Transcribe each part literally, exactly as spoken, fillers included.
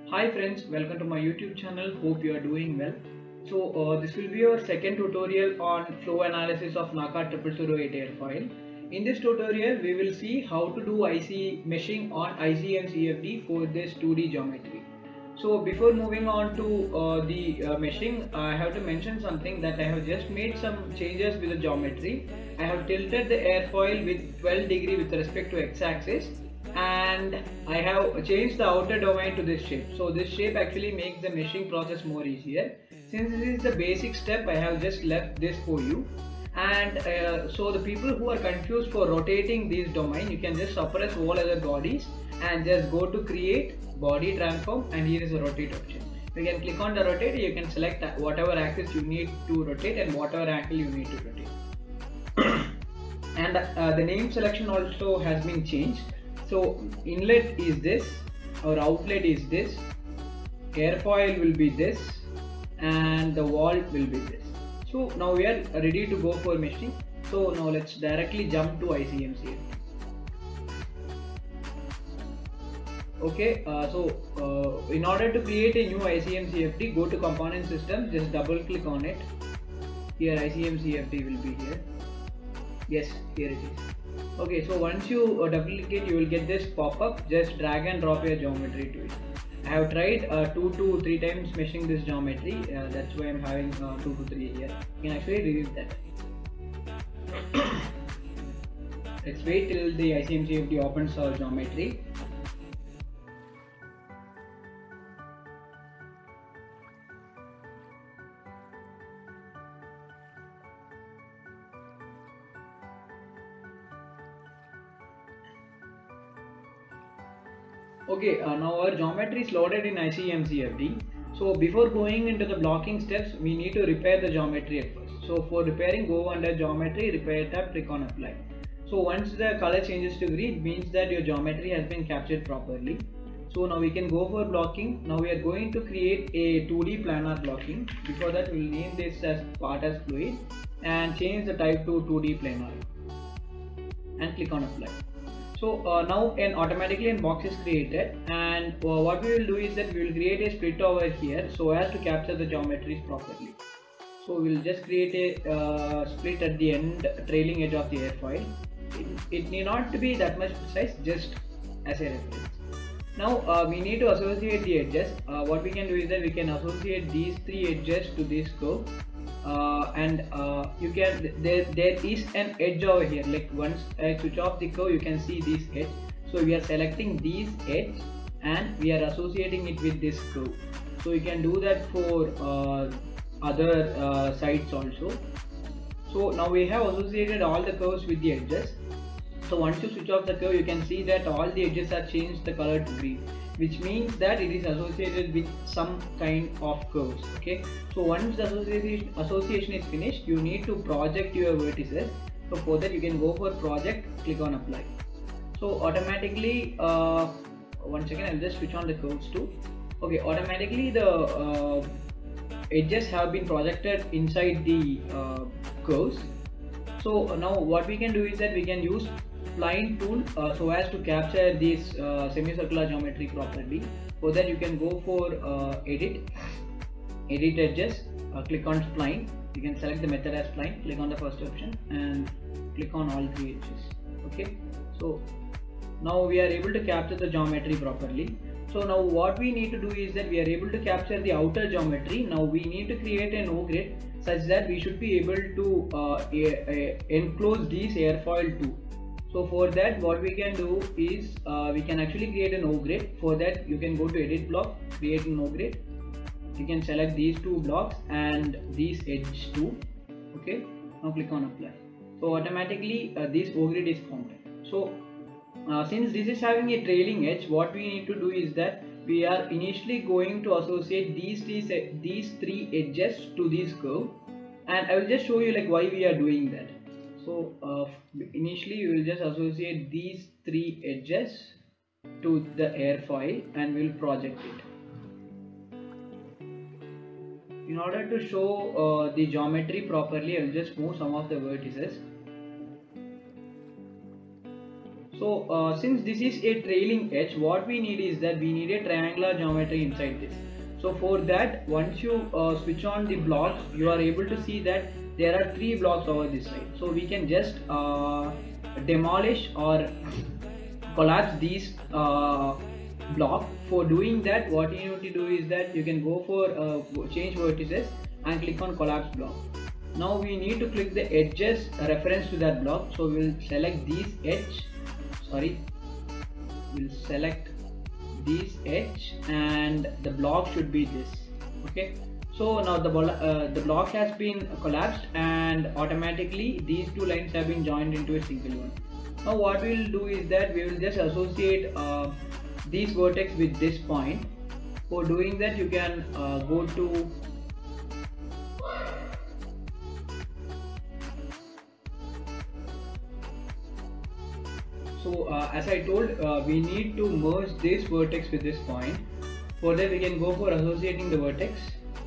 Hi friends, welcome to my YouTube channel. Hope you are doing well. So uh, this will be our second tutorial on flow analysis of NACA zero zero zero eight airfoil. In this tutorial, we will see how to do I C meshing on I C M C F D for this two D geometry. So before moving on to uh, the uh, meshing, I have to mention something that I have just made some changes with the geometry. I have tilted the airfoil with twelve degree with respect to x-axis, and I have changed the outer domain to this shape. So this shape actually makes the meshing process more easier. Since this is the basic step, I have just left this for you. And uh, so the people who are confused for rotating this domain, you can just suppress all other bodies and just go to create body transform, and here is a rotate option. You can click on the rotate, you can select whatever axis you need to rotate and whatever angle you need to rotate. And uh, the name selection also has been changed. So inlet is this, our outlet is this, airfoil will be this, and the wall will be this. So now we are ready to go for meshing. So now let's directly jump to I C M C F D. Okay, uh, so uh, in order to create a new I C M C F D, go to component system, just double click on it. Here I C M C F D will be here. Yes, here it is. Okay, so once you uh, double click it, you will get this pop-up. Just drag and drop your geometry to it. I have tried uh, two to three times meshing this geometry. Uh, that's why I'm having uh, two to three here. You can actually remove that. Let's wait till the I C M C F D opens our geometry. Okay, uh, now our geometry is loaded in I C M C F D. So before going into the blocking steps, we need to repair the geometry at first. So for repairing, go under geometry, repair tab, click on apply. So once the color changes to green, it means that your geometry has been captured properly. So now we can go for blocking. Now we are going to create a two D planar blocking. Before that, we will name this as part as fluid and change the type to two D planar and click on apply. So uh, now an automatically an box is created, and uh, what we will do is that we will create a split over here so as to capture the geometries properly. So we will just create a uh, split at the end trailing edge of the airfoil. It, it need not to be that much precise, just as a reference. Now uh, we need to associate the edges. Uh, what we can do is that we can associate these three edges to this curve. Uh, and uh, you can there there is an edge over here. Like once I switch off the curve, you can see this edge. So we are selecting these edge and we are associating it with this curve. So you can do that for uh, other uh, sides also. So now we have associated all the curves with the edges. So once you switch off the curve, you can see that all the edges are changed the color to green, which means that it is associated with some kind of curves. Okay, so once the association association is finished, you need to project your vertices. So for that, you can go for project, click on apply. So automatically, uh, one second, I'll just switch on the curves too. Okay, automatically the uh, edges have been projected inside the uh, curves. So now what we can do is that we can use spline tool uh, so as to capture this uh, semicircular geometry properly. For that, you can go for uh, edit, edit edges, uh, click on spline. You can select the method as spline, click on the first option and click on all three edges. Okay, so now we are able to capture the geometry properly. So now what we need to do is that we are able to capture the outer geometry. Now we need to create a no grid such that we should be able to uh, a, a enclose these airfoil too. So for that, what we can do is uh, we can actually create a no grid. For that, you can go to edit block, create a no grid. You can select these two blocks and these edge too. Okay, now click on apply. So automatically uh, this O grid is formed. So uh, since this is having a trailing edge, what we need to do is that we are initially going to associate these these, these three edges to this curve, and I will just show you like why we are doing that. So uh, initially we will just associate these three edges to the airfoil and we will project it. In order to show uh, the geometry properly, I will just move some of the vertices. So uh, since this is a trailing edge, what we need is that we need a triangular geometry inside this. So for that, once you uh, switch on the blocks, you are able to see that there are three blocks over this side. So we can just uh, demolish or collapse these uh, block. For doing that, what you need to do is that you can go for uh, change vertices and click on collapse block. Now we need to click the edges reference to that block. So we will select these edge. Sorry, we'll select this edge and the block should be this. Okay, so now the, uh, the block has been collapsed and automatically these two lines have been joined into a single one. Now what we will do is that we will just associate uh, these vertex with this point. For doing that, you can uh, go to So uh, as I told, uh, we need to merge this vertex with this point. For that, we can go for associating the vertex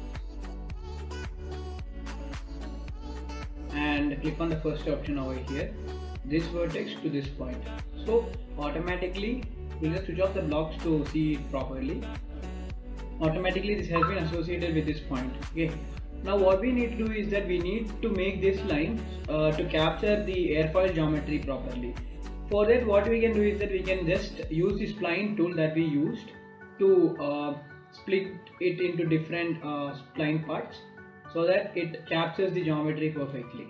and click on the first option over here, this vertex to this point. So automatically we'll just switch off the blocks to see it properly. Automatically this has been associated with this point. Okay. Now what we need to do is that we need to make this line uh, to capture the airfoil geometry properly. For that, what we can do is that we can just use the spline tool that we used to uh, split it into different uh, spline parts so that it captures the geometry perfectly.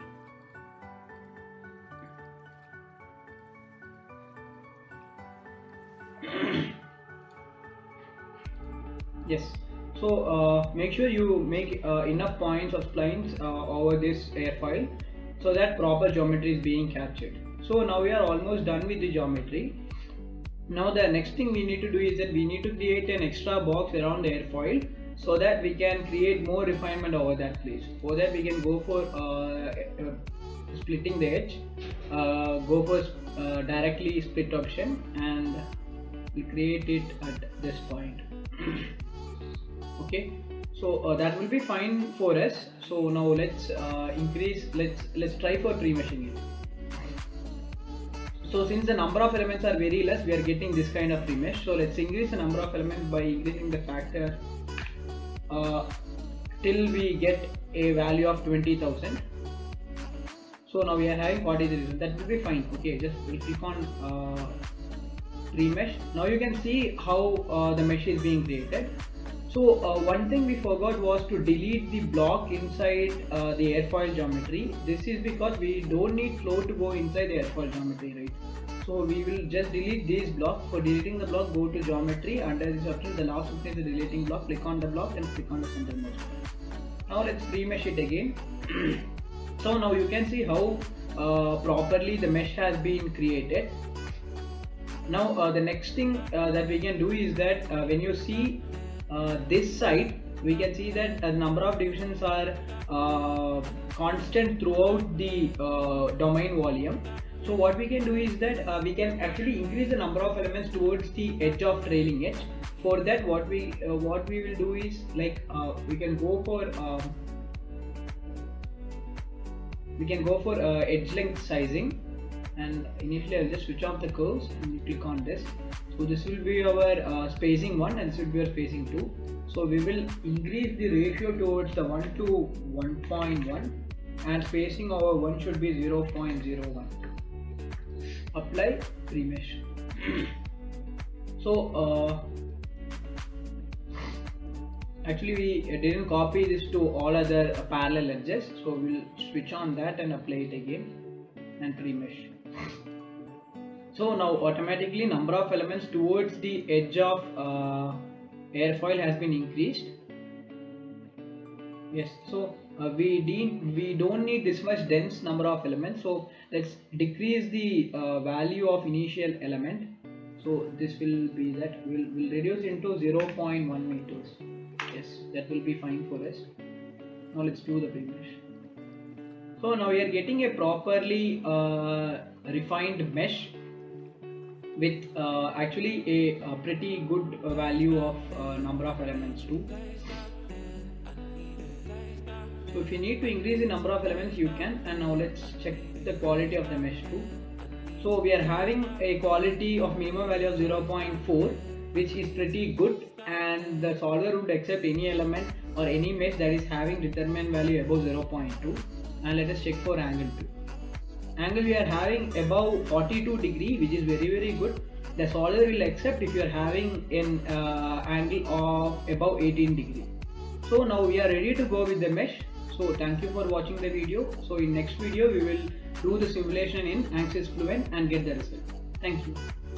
Yes, so uh, make sure you make uh, enough points of splines uh, over this airfoil so that proper geometry is being captured. So now we are almost done with the geometry. Now the next thing we need to do is that we need to create an extra box around the airfoil so that we can create more refinement over that place. For that, we can go for uh, uh, splitting the edge, uh, go for uh, directly split option, and we create it at this point. Okay, so uh, that will be fine for us. So now let's uh, increase. Let's let's try for tree meshing it. So since the number of elements are very less, we are getting this kind of remesh. So let's increase the number of elements by increasing the factor uh, till we get a value of twenty thousand. So now we are having forty result. That will be fine. Okay, just we'll click on uh, remesh. Now you can see how uh, the mesh is being created. So uh, one thing we forgot was to delete the block inside uh, the airfoil geometry. This is because we don't need flow to go inside the airfoil geometry, right? So we will just delete this block. For deleting the block, go to geometry. Under this option, the last option is the deleting block. Click on the block and click on the center mesh. Now let's pre-mesh it again. So now you can see how uh, properly the mesh has been created. Now uh, the next thing uh, that we can do is that uh, when you see Uh, this side, we can see that a number of divisions are uh, constant throughout the uh, domain volume. So what we can do is that uh, we can actually increase the number of elements towards the edge of trailing edge. For that, what we uh, what we will do is like uh, we can go for uh, we can go for uh, edge length sizing, and initially I'll just switch off the curves and click on this. So this will be our uh, spacing one and this will be our spacing two. So we will increase the ratio towards the one to one point one and spacing over one should be zero point zero one. Apply pre-mesh. So uh, actually we didn't copy this to all other parallel edges. So we'll switch on that and apply it again and pre-mesh. So now automatically number of elements towards the edge of uh, airfoil has been increased. Yes, so uh, we didn't we don't need this much dense number of elements. So let's decrease the uh, value of initial element. So this will be that we'll, we'll reduce into zero point one meters. Yes, that will be fine for us. Now let's do the pre-mesh. So now we are getting a properly uh, refined mesh with uh, actually a, a pretty good uh, value of uh, number of elements too. So if you need to increase the number of elements, you can. And now let's check the quality of the mesh too. So we are having a quality of minimum value of zero point four, which is pretty good, and the solver would accept any element or any mesh that is having determinant value above zero point two. And let us check for angle too. Angle we are having above forty-two degree, which is very very good. The solver will accept if you are having an uh, angle of above eighteen degree. So now we are ready to go with the mesh. So thank you for watching the video. So in next video we will do the simulation in ANSYS Fluent and get the result. Thank you.